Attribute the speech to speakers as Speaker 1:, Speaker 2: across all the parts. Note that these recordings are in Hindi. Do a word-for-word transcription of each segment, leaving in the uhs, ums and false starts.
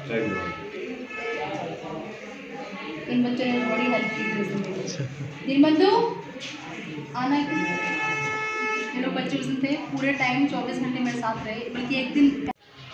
Speaker 1: इन बच्चों ने बड़ी हेल्प की थी उसमें। दिलबंधु आना, ये लोग बच्चे उस दिन थे पूरे टाइम चौबीस घंटे मेरे साथ रहे, बल्कि एक दिन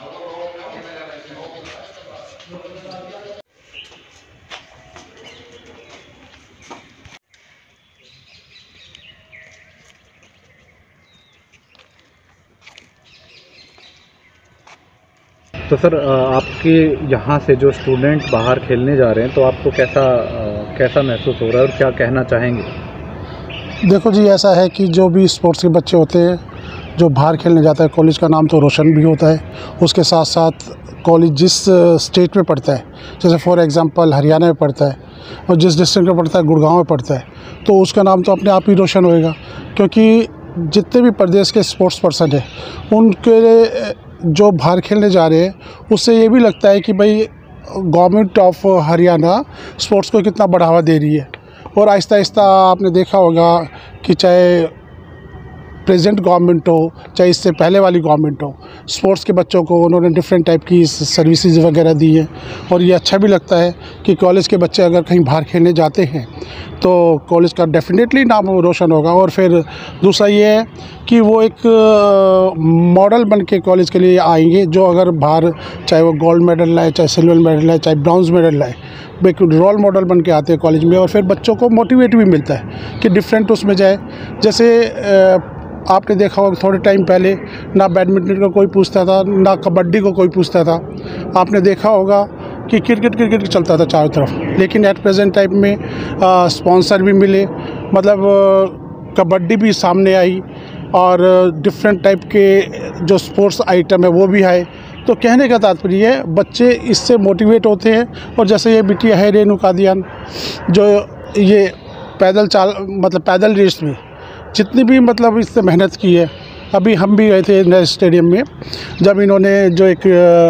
Speaker 2: तो सर आपके यहाँ से जो स्टूडेंट बाहर खेलने जा रहे हैं तो आपको कैसा कैसा महसूस हो रहा है और क्या कहना चाहेंगे?
Speaker 3: देखो जी, ऐसा है कि जो भी स्पोर्ट्स के बच्चे होते हैं जो बाहर खेलने जाता है, कॉलेज का नाम तो रोशन भी होता है, उसके साथ साथ कॉलेज जिस स्टेट में पढ़ता है, जैसे फॉर एग्जांपल हरियाणा में पढ़ता है और जिस डिस्ट्रिक्ट में पढ़ता है, गुड़गांव में पढ़ता है, तो उसका नाम तो अपने आप ही रोशन होएगा। क्योंकि जितने भी प्रदेश के स्पोर्ट्स पर्सन हैं उनके जो बाहर खेलने जा रहे हैं, उससे ये भी लगता है कि भाई गवर्नमेंट ऑफ हरियाणा स्पोर्ट्स को कितना बढ़ावा दे रही है। और आहिस्ता आहिस्ता आपने देखा होगा कि चाहे प्रेजेंट गवर्नमेंट हो चाहे इससे पहले वाली गवर्नमेंट हो, स्पोर्ट्स के बच्चों को उन्होंने डिफरेंट टाइप की सर्विसेज वगैरह दी है। और ये अच्छा भी लगता है कि कॉलेज के बच्चे अगर कहीं बाहर खेलने जाते हैं तो कॉलेज का डेफिनेटली नाम रोशन होगा। और फिर दूसरा ये है कि वो एक मॉडल बन के कॉलेज के लिए आएंगे, जो अगर बाहर चाहे वो गोल्ड मेडल लाए, चाहे सिल्वर मेडल लाए, चाहे ब्रॉन्ज मेडल लाए, एक रोल मॉडल बन के आते हैं कॉलेज में। और फिर बच्चों को मोटिवेट भी मिलता है कि डिफरेंट उसमें जाए। जैसे आपने देखा होगा थोड़े टाइम पहले ना बैडमिंटन को कोई पूछता था, ना कबड्डी को कोई पूछता था। आपने देखा होगा कि क्रिकेट क्रिकेट चलता था चारों तरफ, लेकिन एट प्रेजेंट टाइम में स्पॉन्सर भी मिले, मतलब आ, कबड्डी भी सामने आई और डिफरेंट टाइप के जो स्पोर्ट्स आइटम है वो भी आए। तो कहने का तात्पर्य है बच्चे इससे मोटिवेट होते हैं। और जैसे ये बिटिया है रेणु कादियान, जो ये पैदल चाल मतलब पैदल रेस में जितनी भी मतलब इससे मेहनत की है। अभी हम भी गए थे नए स्टेडियम में, जब इन्होंने जो एक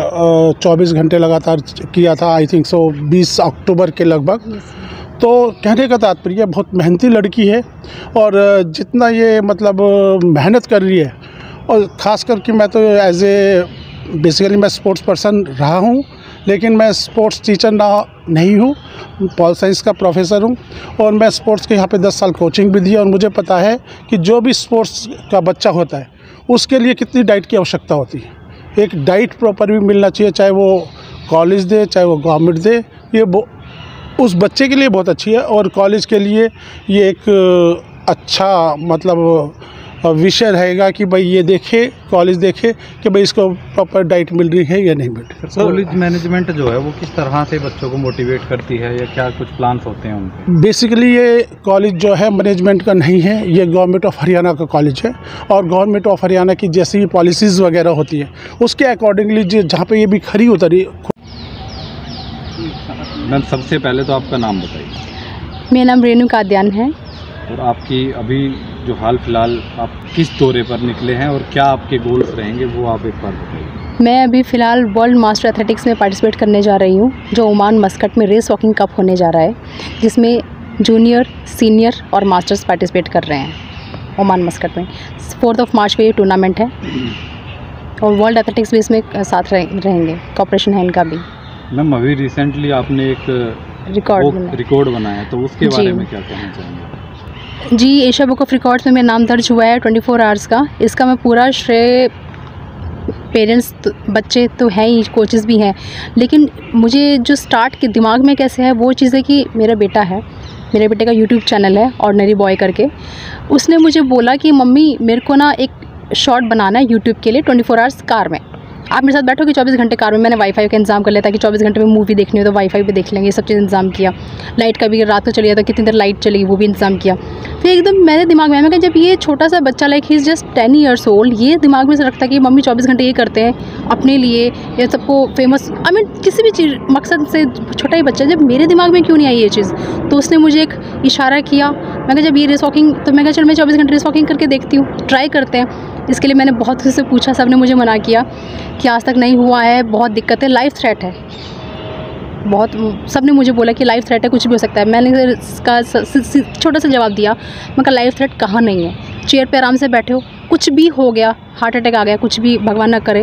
Speaker 3: चौबीस घंटे लगातार किया था, आई थिंक सो बीस अक्टूबर के लगभग। तो कहने का तात्पर्य बहुत मेहनती लड़की है और जितना ये मतलब मेहनत कर रही है, और ख़ास करके मैं तो एज ए बेसिकली मैं स्पोर्ट्स पर्सन रहा हूँ, लेकिन मैं स्पोर्ट्स टीचर ना नहीं हूँ, पॉल साइंस का प्रोफेसर हूँ। और मैं स्पोर्ट्स के यहाँ पे दस साल कोचिंग भी दी है। और मुझे पता है कि जो भी स्पोर्ट्स का बच्चा होता है उसके लिए कितनी डाइट की आवश्यकता होती है। एक डाइट प्रॉपर भी मिलना चाहिए, चाहे वो कॉलेज दे चाहे वो गवर्नमेंट दे, ये उस बच्चे के लिए बहुत अच्छी है। और कॉलेज के लिए ये एक अच्छा मतलब विषय रहेगा कि भाई ये देखे, कॉलेज देखे कि भाई इसको प्रॉपर डाइट मिल रही है या नहीं मिल रही।
Speaker 2: कॉलेज मैनेजमेंट जो है वो किस तरह से बच्चों को मोटिवेट करती है या क्या कुछ प्लान्स होते हैं उनके?
Speaker 3: बेसिकली ये कॉलेज जो है मैनेजमेंट का नहीं है, ये गवर्नमेंट ऑफ हरियाणा का कॉलेज है। और गवर्नमेंट ऑफ हरियाणा की जैसी भी पॉलिसीज़ वगैरह होती है उसके अकॉर्डिंगली जहाँ पर ये भी खरी उतरी।
Speaker 2: मैम सबसे पहले तो आपका नाम बताइए।
Speaker 1: मेरा नाम रेणु कादियान है।
Speaker 2: और आपकी अभी जो हाल फिलहाल आप किस दौरे पर निकले हैं और क्या आपके गोल्स रहेंगे वो आप एक बार बताइए।
Speaker 1: मैं अभी फ़िलहाल वर्ल्ड मास्टर एथलेटिक्स में पार्टिसिपेट करने जा रही हूँ, जो ओमान मस्कट में रेस वॉकिंग कप होने जा रहा है, जिसमें जूनियर, सीनियर और मास्टर्स पार्टिसिपेट कर रहे हैं ओमान मस्कट में। फोर्थ ऑफ मार्च पे ये टूर्नामेंट है और वर्ल्ड एथलेटिक्स भी इसमें साथ रहेंगे, कॉपरेशन है इनका भी।
Speaker 2: मैम अभी रिसेंटली आपने एक
Speaker 1: रिकॉर्ड
Speaker 2: रिकॉर्ड बनाया, तो उसके बारे में क्या कहना चाहेंगे?
Speaker 1: जी, एशिया बुक ऑफ रिकॉर्ड्स में मेरा नाम दर्ज हुआ है चौबीस आवर्स का। इसका मैं पूरा श्रेय पेरेंट्स तो, बच्चे तो हैं ही, कोचेज़ भी हैं, लेकिन मुझे जो स्टार्ट के दिमाग में कैसे है वो चीज़ है कि मेरा बेटा है, मेरे बेटे का यूट्यूब चैनल है ऑर्डिनरी बॉय करके। उसने मुझे बोला कि मम्मी मेरे को ना एक शॉर्ट बनाना है यूट्यूब के लिए ट्वेंटी फोर आवर्स कार में। आप मेरे साथ बैठोगे चौबीस घंटे कार में। मैंने वाईफाई का इंतजाम कर लिया था कि चौबीस घंटे में मूवी देखनी हो तो वाईफाई पे देख लेंगे, ये सब चीज़ इंतजाम किया। लाइट का भी रात को चली जाता, कितनी देर लाइट चलेगी वो भी इंतजाम किया। फिर एकदम मेरे दिमाग में आया, मैं जब ये छोटा सा बच्चा like he is just ten years old, ये दिमाग में से रखता है कि मम्मी चौबीस घंटे ये करते हैं अपने लिए, ये सबको फेमस, आई मीन किसी भी चीज़ मकसद से छोटा ही बच्चा, जब मेरे दिमाग में क्यों नहीं आई ये चीज़। तो उसने मुझे एक इशारा किया, मैं कहा जब ये रेस वॉकिंग, तो मैं कहा चल मैं चौबीस घंटे रेस वॉकिंग करके देखती हूँ, ट्राई करते हैं। इसके लिए मैंने बहुत किसी से पूछा, सब ने मुझे मना किया कि आज तक नहीं हुआ है, बहुत दिक्कत है, लाइफ थ्रेट है, बहुत सब ने मुझे बोला कि लाइफ थ्रेट है, कुछ भी हो सकता है। मैंने इसका छोटा सा जवाब दिया, मैं कहा लाइफ थ्रेट कहाँ नहीं है, चेयर पे आराम से बैठे हो, कुछ भी हो गया, हार्ट अटैक आ गया, कुछ भी भगवान ना करे,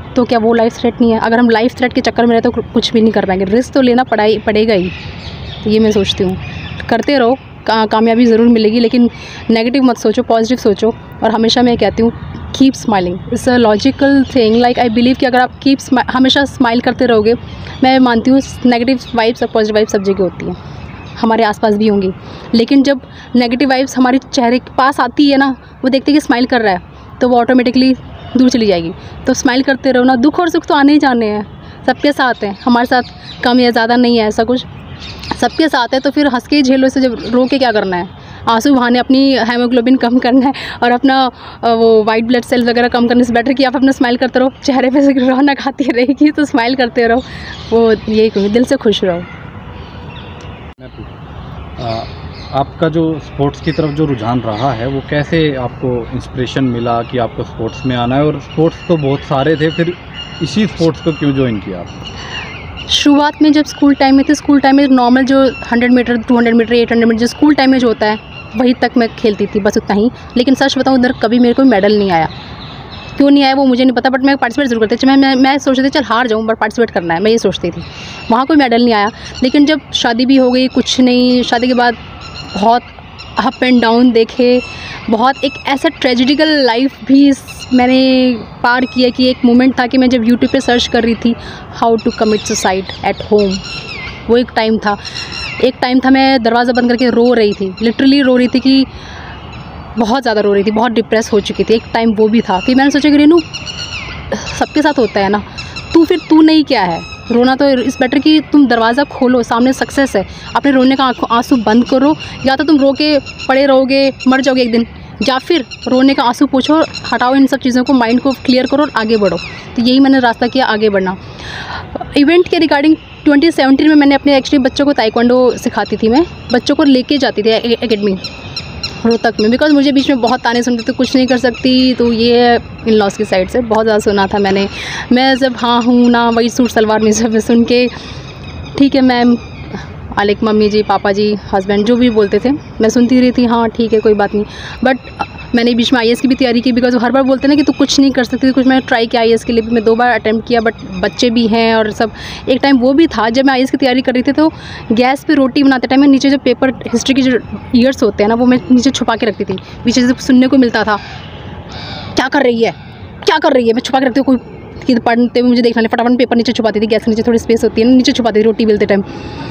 Speaker 1: तो क्या वो लाइफ थ्रेट नहीं है? अगर हम लाइफ थ्रेट के चक्कर में रहते तो कुछ भी नहीं कर पाएंगे। रिस्क तो लेना पड़ा पड़ेगा ही, तो ये मैं सोचती हूँ। करते रहो, का, कामयाबी ज़रूर मिलेगी, लेकिन नेगेटिव मत सोचो, पॉजिटिव सोचो। और हमेशा मैं कहती हूँ keep smiling, it's a logical thing. Like I believe कि अगर आप कीप हमेशा स्माइल करते रहोगे, मैं मानती हूँ नेगेटिव वाइब्स और पॉजिटिव वाइब्स सब जगह होती हैं, हमारे आसपास भी होंगी। लेकिन जब नेगेटिव वाइब्स हमारे चेहरे के पास आती है ना, वो देखते कि स्माइल कर रहा है, तो वो ऑटोमेटिकली दूर चली जाएगी। तो स्माइल करते रहो ना, दुख और सुख तो आने ही जाने हैं, सबके साथ हैं। हमारे साथ कम या ज़्यादा नहीं है ऐसा कुछ, सबके साथ है। तो फिर हंस के झेलो से, जब रो के क्या करना है? आंसू बहाने अपनी हेमोग्लोबिन कम करना है और अपना वो वाइट ब्लड सेल्स वगैरह कम करने से बेटर कि आप अपना स्माइल करते रहो, चेहरे पे से रौनक आती रहेगी, तो स्माइल करते रहो। वो यही कहूँगी, दिल से खुश रहो।
Speaker 2: आ, आपका जो स्पोर्ट्स की तरफ जो रुझान रहा है, वो कैसे आपको इंस्पिरेशन मिला कि आपको स्पोर्ट्स में आना है? और स्पोर्ट्स तो बहुत सारे थे, फिर इसी स्पोर्ट्स को क्यों ज्वाइन किया आपने?
Speaker 1: शुरुआत में जब स्कूल टाइम में थे, स्कूल टाइम में नॉर्मल जो hundred metre, two hundred metre, eight hundred metre जो स्कूल टाइम में जो होता है, वही तक मैं खेलती थी, बस उतना ही। लेकिन सच बताऊँ, उधर कभी मेरे को मेडल नहीं आया। क्यों नहीं आया वो मुझे नहीं पता, बट मैं पार्टिसिपेट जरूर करती थी। मैं मैं, मैं सोचती थी चल हार जाऊँ, बट पार्टिसिपेट करना है, मैं ये सोचती थी। वहाँ कोई मेडल नहीं आया। लेकिन जब शादी भी हो गई, कुछ नहीं, शादी के बाद बहुत अप एंड डाउन देखे, बहुत एक ऐसा ट्रेजिडिकल लाइफ भी मैंने पार किया कि एक मोमेंट था कि मैं जब यूट्यूब पे सर्च कर रही थी how to commit suicide at home, वो एक टाइम था। एक टाइम था मैं दरवाज़ा बंद करके रो रही थी, लिटरली रो रही थी, कि बहुत ज़्यादा रो रही थी, बहुत डिप्रेस हो चुकी थी। एक टाइम वो भी था। फिर मैंने सोचा कि रेनू, सबके साथ होता है ना, तू फिर तू नहीं क्या है, रोना तो इस बेटर कि तुम दरवाज़ा खोलो, सामने सक्सेस है, अपने रोने का आंसू बंद करो। या तो तुम रो के पड़े रहोगे, मर जाओगे एक दिन, या फिर रोने का आंसू पोछो, हटाओ इन सब चीज़ों को, माइंड को क्लियर करो और आगे बढ़ो। तो यही मैंने रास्ता किया, आगे बढ़ना। इवेंट के रिगार्डिंग ट्वेंटी सेवनटीन में मैंने अपने एक्चुअली बच्चों को ताइक्वांडो सिखाती थी, मैं बच्चों को लेके जाती थी एकेडमी रोहतक में, बिकॉज मुझे बीच में बहुत ताने सुनते थे, कुछ नहीं कर सकती, तो ये इन लॉस की साइड से बहुत ज़्यादा सुना था मैंने। मैं जब हाँ हूँ ना, वही सूट सलवार में सब सुन के, ठीक है मैम, आलिक मम्मी जी, पापा जी, हस्बैंड जो भी बोलते थे, मैं सुनती रही थी, हाँ ठीक है कोई बात नहीं। बट मैंने बीच में आई ए एस की भी तैयारी की, बिकॉज हर बार बोलते ना कि तू कुछ नहीं कर सकती। कुछ मैं ट्राई किया आई ए एस के लिए भी, मैं दो बार अटैम्प्ट किया, बट बच्चे भी हैं और सब। एक टाइम वो भी था जब मैं आई ए एस की तैयारी कर रही थी, तो गैस पे रोटी बनाते टाइम मैं नीचे जो पेपर हिस्ट्री के जो ईयर्स होते हैं ना, वो मैं नीचे छुपा के रखती थी। पीछे से सुनने को मिलता था, क्या कर रही है, क्या कर रही है, मैं छुपा के रखती हूँ, कोई पढ़ते हुए मुझे देखना नहीं, फटाफट पेपर नीचे छुपाती थी। गैस के नीचे थोड़ी स्पेस होती है ना, नीचे छुपाती थी रोटी बेलते टाइम।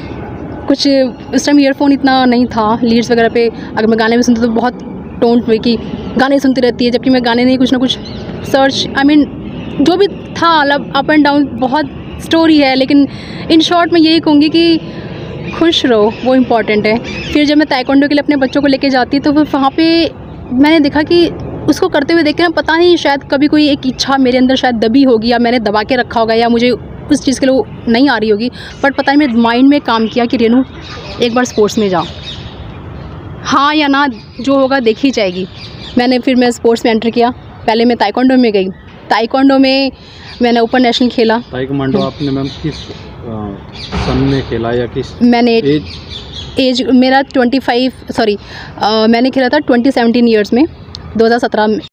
Speaker 1: कुछ उस टाइम ईयरफोन इतना नहीं था, लीड्स वगैरह पे अगर मैं गाने में सुनती तो बहुत टोंट में कि गाने सुनती रहती है, जबकि मैं गाने नहीं, कुछ ना कुछ सर्च, आई मीन जो भी था, मतलब अप एंड डाउन बहुत स्टोरी है। लेकिन इन शॉर्ट मैं यही कहूँगी कि खुश रहो, वो इम्पॉर्टेंट है। फिर जब मैं ताइक्वांडो के लिए अपने बच्चों को लेके जाती, तो फिर वहाँ पे मैंने देखा कि उसको करते हुए देख के ना, पता नहीं शायद कभी कोई एक इच्छा मेरे अंदर शायद दबी होगी, या मैंने दबा के रखा होगा, या मुझे उस चीज़ के लिए नहीं आ रही होगी, बट पता नहीं मेरे माइंड में काम किया कि रेनू एक बार स्पोर्ट्स में जाओ, हाँ या ना जो होगा देखी जाएगी। मैंने फिर मैं स्पोर्ट्स में एंटर किया। पहले मैं ताइक्वांडो में गई, ताइक्वांडो में मैंने ओपन नेशनल खेला।
Speaker 2: ताइक्वांडो आपने मैम किस सन में खेला, या किस
Speaker 1: मैंने एज, एज मेरा ट्वेंटी फाइव सॉरी मैंने खेला था ट्वेंटी सेवनटीन ईयर्स में, दो हज़ार सत्रह में।